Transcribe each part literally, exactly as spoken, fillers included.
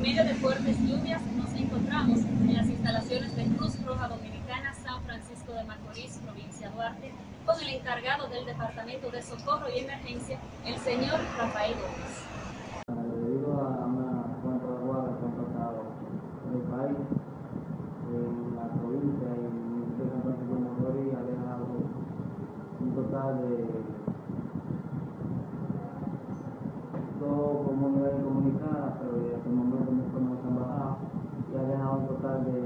En medio de fuertes lluvias nos encontramos en las instalaciones de Cruz Roja Dominicana San Francisco de Macorís, provincia Duarte, con el encargado del Departamento de Socorro y Emergencia, el señor Rafael Gómez. Debido a una cuanta aguada que han pasado en el país, en la provincia y en el municipio de San Francisco de Macorís, ha dejado un total de dos comunidades comunicadas, pero hasta el momento no se han bajado, y ha dejado un total de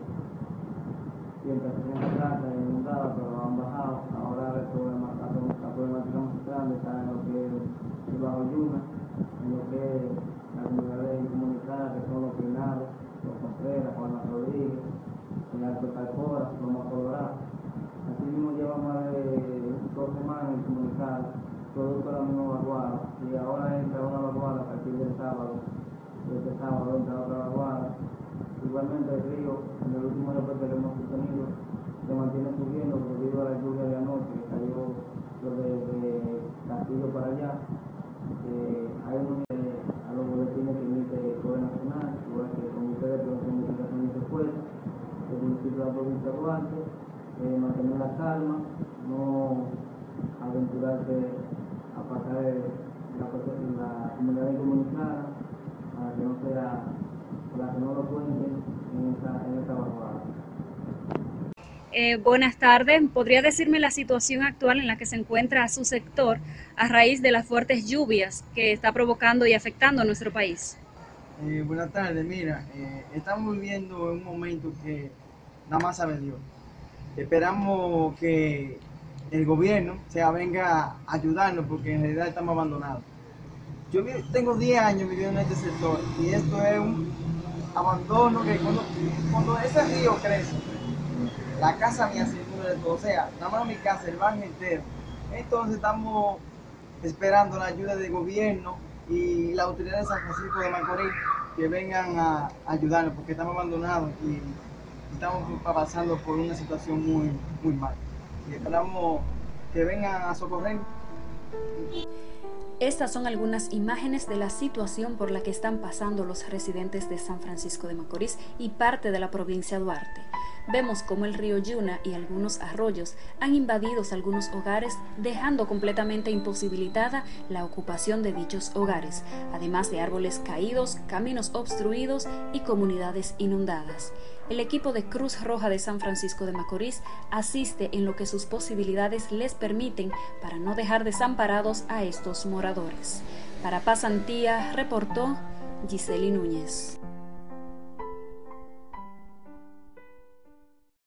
ciento sesenta casas inundadas, pero han bajado. Ahora el problema, la, la problemática más grande está en lo que es el Bajo Yuna, en lo que es las comunidades comunicadas, que son los Pinados, los Contreras, Juan Rodríguez, el Alto Calcora, Loma Colorado. Así mismo llevamos más de dos semanas incomunicados, producto de la misma vaguada, y ahora entra una vaguada a partir del sábado, y este sábado entra otra vaguada. Igualmente el río, en el último reporte que hemos tenido, se mantiene subiendo debido a la lluvia de anoche que cayó desde Castillo para allá. Eh, hay unos eh, a los boletines que emite el Poder Nacional, igual que el Comité de Prevención y Mitigación de Secuestros, el municipio de la provincia de Duarte, eh, mantener la calma, no aventurarse a pasar la, la comunidad incomunicada, para que no sea, para que no lo cuenten en esta, en esta vaguada. Eh, buenas tardes. ¿Podría decirme la situación actual en la que se encuentra su sector a raíz de las fuertes lluvias que está provocando y afectando a nuestro país? Eh, buenas tardes, mira, eh, estamos viviendo en un momento que nada más sabe Dios. Esperamos que el gobierno se venga a ayudarnos porque en realidad estamos abandonados. Yo tengo diez años viviendo en este sector y esto es un abandono que cuando, cuando ese río crece, la casa mía se inunda de todo, o sea, nada más mi casa, el barrio entero. Entonces estamos esperando la ayuda del gobierno y la autoridad de San Francisco de Macorís que vengan a ayudarnos porque estamos abandonados y estamos pasando por una situación muy, muy mala. Y esperamos que vengan a socorrer. Estas son algunas imágenes de la situación por la que están pasando los residentes de San Francisco de Macorís y parte de la provincia de Duarte. Vemos cómo el río Yuna y algunos arroyos han invadido algunos hogares, dejando completamente imposibilitada la ocupación de dichos hogares, además de árboles caídos, caminos obstruidos y comunidades inundadas. El equipo de Cruz Roja de San Francisco de Macorís asiste en lo que sus posibilidades les permiten para no dejar desamparados a estos moradores. Para Paz Antía, reportó Giseli Núñez.